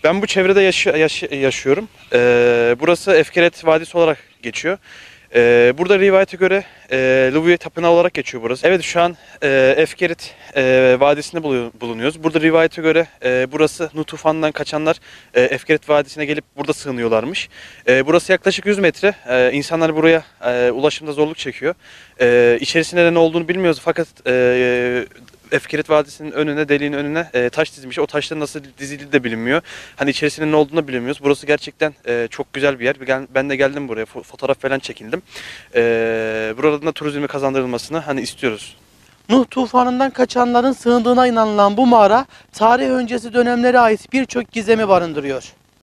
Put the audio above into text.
Ben bu çevrede yaşıyorum. Burası Efkeret Vadisi olarak geçiyor. Burada rivayete göre Luviye Tapınağı olarak geçiyor burası. Evet, şu an Efkeret Vadisi'nde bulunuyoruz. Burada rivayete göre burası Nuh tufanından kaçanlar Efkeret Vadisi'ne gelip burada sığınıyorlarmış. Burası yaklaşık 100 metre. İnsanlar buraya ulaşımda zorluk çekiyor. İçerisinde ne olduğunu bilmiyoruz fakat Efkeret Vadisi'nin önüne, deliğin önüne taş dizmiş. O taşların nasıl dizildiği de bilinmiyor. Hani içerisinde ne olduğunu da bilmiyoruz. Burası gerçekten çok güzel bir yer. Ben de geldim buraya. Fotoğraf falan çekildim. Buradan da turizmi kazandırılmasını hani istiyoruz. Nuh tufanından kaçanların sığındığına inanılan bu mağara, tarih öncesi dönemlere ait birçok gizemi barındırıyor.